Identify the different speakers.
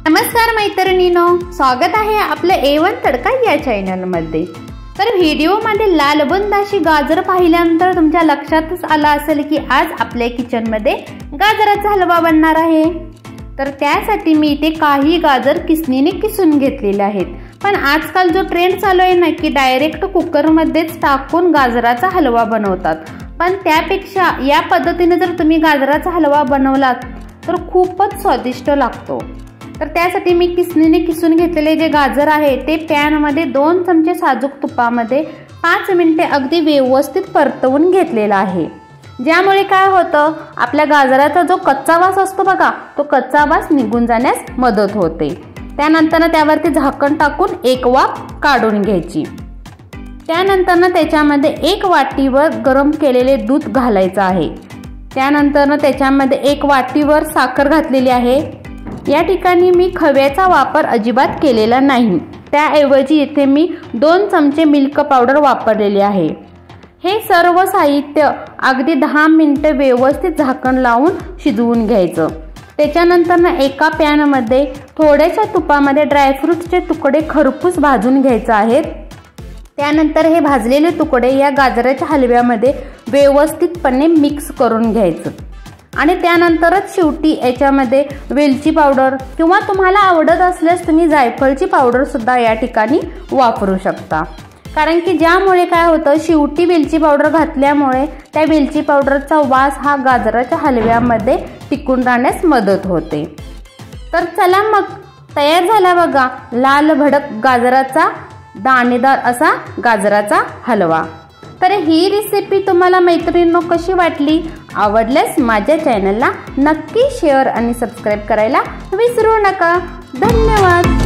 Speaker 1: नमस्कार मैत्रिणींनो, स्वागत आहे आपल्या A1 तडका या चॅनल मध्ये। तर व्हिडिओ मध्ये लाल बुंद अशी गाजर पाहिल्यानंतर तुमच्या लक्षातच आला असेल की आज आपल्या किचन मध्ये गाजराचा हलवा बनणार आहे। तर त्यासाठी मी इथे काही गाजर किसणीने किसून घेतलेले आहेत। पण आजकाल जो ट्रेंड चालू आहे ना की डायरेक्ट कुकर मध्येच टाकून गाजराचा हलवा बनवतात, पण त्यापेक्षा या पद्धतीने जर तुम्ही गाजराचा हलवा बनवलात तर खूपच स्वादिष्ट लागतो। तर त्यासाठी मी किसणीने किसून घेतलेले जे गाजर आहे ते पॅन मध्ये 2 चमचे साजूक तुपामध्ये 5 मिनिटे अगदी व्यवस्थित परतवून घेतलेला आहे। ज्यामुळे काय होतं, आपल्या गाजराचा जो कच्चा वास असतो बघा, तो कच्चा वास निघून जाण्यास मदत होते। त्यानंतर त्यावरती झाकण टाकून एक वाफ काढून घ्यायची। त्यानंतर त्याच्यामध्ये 1 वाटीवर गरम केलेले दूध घालायचं आहे। त्यानंतर त्याच्यामध्ये 1 वाटीवर साखर घातलेली आहे। या ठिकाणी मी खव्याचा वापर अजिबात केलेला नाही, त्याऐवजी इथे मी 2 चमचे मिल्क पावडर वापरलेली आहे। हे सर्व साहित्य अगदी 10 मिनिटे व्यवस्थित झाकण लावून शिजवून घ्यायचं। त्याच्यानंतर एका पॅन मध्ये थोड्याशा तुपामध्ये ड्रायफ्रूटचे तुकडे खरपूस भाजून घ्यायचे आहेत। त्यानंतर हे भाजलेले तुकडे या गाजराच्या हलव्यामध्ये व्यवस्थितपणे मिक्स करून घ्यायचं आणि त्यानंतरच शेवटी याच्यामध्ये वेलची पावडर किंवा तुम्हाला आवडत असल्यास तुम्ही जायफळची पावडर सुद्धा या ठिकाणी वापरू शकता। कारण की ज्यामुळे काय होतं, शेवटी वेलची पावडर घातल्यामुळे त्या वेलची पावडरचा वास हा गाजराच्या हलव्यामध्ये टिकून राहण्यास मदत होते। तर चला मग तयार झाला बघा लाल भडक गाजराचा दाणेदार असा गाजराचा हलवा। तर ही रेसिपी तुम्हाला मैत्रिणींनो कशी वाटली? आवडल्यास माझ्या चॅनलला नक्की शेअर आणि सबस्क्राइब करायला विसरू नका। धन्यवाद।